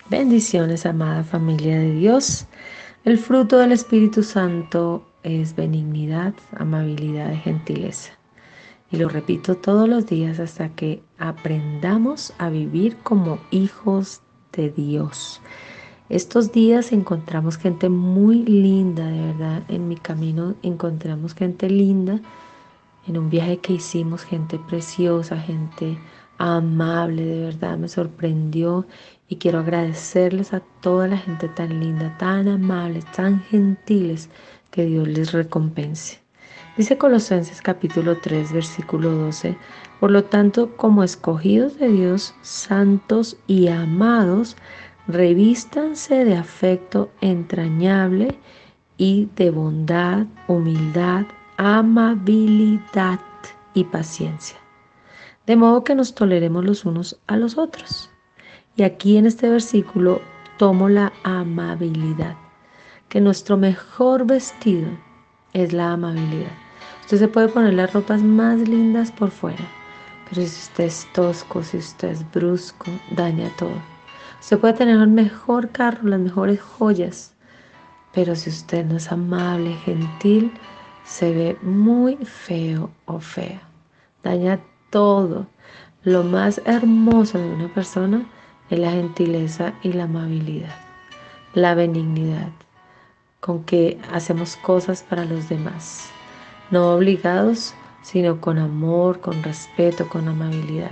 Bendiciones, amada familia de Dios. El fruto del Espíritu Santo es benignidad, amabilidad y gentileza. Y lo repito todos los días hasta que aprendamos a vivir como hijos de Dios. Estos días encontramos gente muy linda, de verdad. En mi camino encontramos gente linda. En un viaje que hicimos, gente preciosa, gente amable, de verdad me sorprendió y quiero agradecerles a toda la gente tan linda, tan amable, tan gentiles, que Dios les recompense. Dice Colosenses capítulo 3, versículo 12, por lo tanto, como escogidos de Dios, santos y amados, revístanse de afecto entrañable y de bondad, humildad, amabilidad y paciencia, de modo que nos toleremos los unos a los otros. Y aquí en este versículo tomo la amabilidad, que nuestro mejor vestido es la amabilidad. Usted se puede poner las ropas más lindas por fuera, pero si usted es tosco, si usted es brusco, daña todo. Usted puede tener el mejor carro, las mejores joyas, pero si usted no es amable, gentil, se ve muy feo o fea. Daña todo. Lo más hermoso de una persona es la gentileza y la amabilidad, la benignidad, con que hacemos cosas para los demás. No obligados, sino con amor, con respeto, con amabilidad.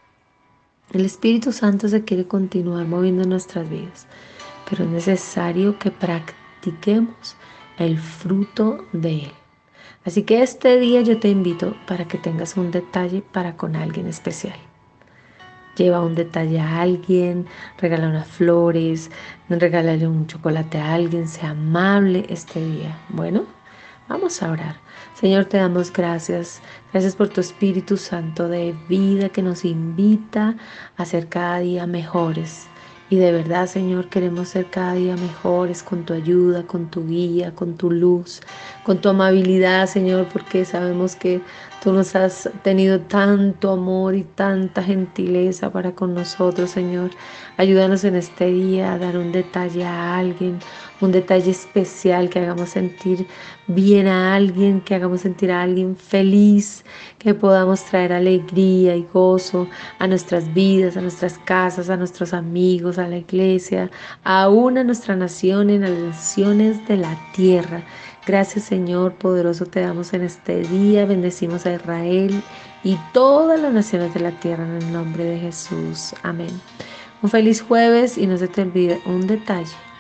El Espíritu Santo se quiere continuar moviendo en nuestras vidas, pero es necesario que practiquemos el fruto de Él. Así que este día yo te invito para que tengas un detalle para con alguien especial. Lleva un detalle a alguien, regala unas flores, regálale un chocolate a alguien, sea amable este día. Bueno, vamos a orar. Señor, te damos gracias. Gracias por tu Espíritu Santo de vida que nos invita a ser cada día mejores. Y de verdad, Señor, queremos ser cada día mejores con tu ayuda, con tu guía, con tu luz, con tu amabilidad, Señor, porque sabemos que tú nos has tenido tanto amor y tanta gentileza para con nosotros, Señor. Ayúdanos en este día a dar un detalle a alguien, un detalle especial, que hagamos sentir bien a alguien, que hagamos sentir a alguien feliz, que podamos traer alegría y gozo a nuestras vidas, a nuestras casas, a nuestros amigos, a la iglesia, aún a nuestra nación, en las naciones de la tierra. Gracias, Señor poderoso, te damos en este día. Bendecimos a Israel y todas las naciones de la tierra en el nombre de Jesús. Amén. Un feliz jueves y no se te olvide un detalle.